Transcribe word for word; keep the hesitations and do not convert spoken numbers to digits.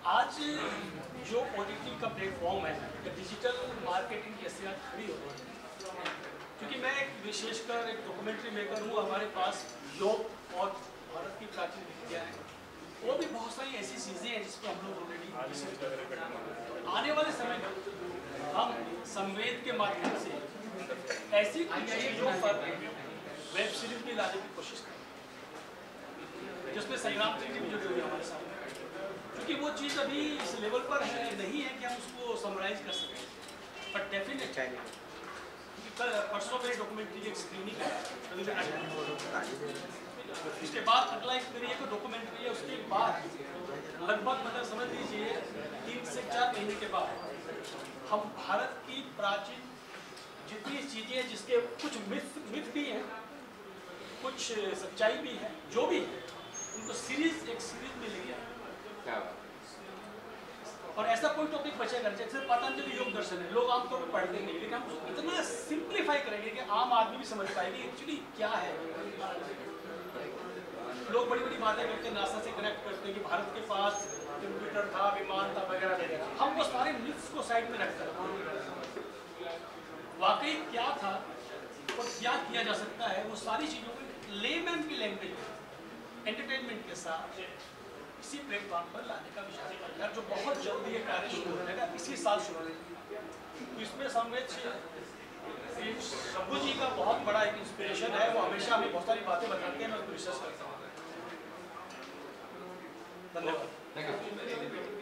आज जो ओटीटी का प्लेटफॉर्म है, डिजिटल मार्केटिंग की हैसियत खड़ी हो रही है, क्योंकि मैं एक विशेषकर एक डॉक्यूमेंट्री मेकर हूँ। हमारे पास योग और भारत की प्राचीन विद्या है, वो भी बहुत सारी ऐसी चीज़ें हैं जिस पर हम लोग ऑलरेडी आने वाले समय में हम संवेद के माध्यम से ऐसी कुछ चीज़ों पर वेब सीरीज भी लाने की कोशिश करें जिसमें संग्राम जी भी जुड़े हुए हमारे सामने, क्योंकि वो चीज़ अभी इस लेवल पर है नहीं है कि हम उसको समराइज कर सकें, बट डेफिनेट क्योंकि कल परसों मेरी डॉक्यूमेंट्री की एक स्क्रीनिंग है, उसके बाद अगला एक मेरी एक डॉक्यूमेंट्री है, उसके बाद लगभग मतलब समझ लीजिए तीन से चार महीने के बाद हम भारत की प्राचीन जितनी चीज़ें जिसके कुछ मिथ मिथ भी हैं, कुछ सच्चाई भी है, जो भी है उनको सीरीज एक सीरीज में ले गया। और ऐसा कोई टॉपिक बचेगा जैसे पतंजलि योग दर्शन है, लोग आमतौर पर पढ़ते नहीं, लेकिन हम उसको इतना सिंप्लीफाई करेंगे कि आम आदमी भी समझ पाएगी एक्चुअली क्या है। लोग बड़ी बड़ी बातें करते हैं, नासा से कनेक्ट करते हैं कि भारत के पास कंप्यूटर था, विमान था वगैरह वगैरह। हम वो सारे मिथ्स को साइड में रखते हैं, वाकई क्या था और क्या किया जा सकता है, वो सारी चीज़ों को लेमैन की लैंग्वेज एंटरटेनमेंट के साथ इसी प्लेटफॉर्म पर लाने का विचार है, जो बहुत जल्दी ये कार्य शुरू हो जाएगा, इसी साल शुरू होगा। तो इसमें संवेद शंभू जी का बहुत बड़ा एक इंस्पिरेशन है, वो हमेशा हमें बहुत सारी बातें बताते हैं, मैं उसको रिसर्च करता हूँ। धन्यवाद।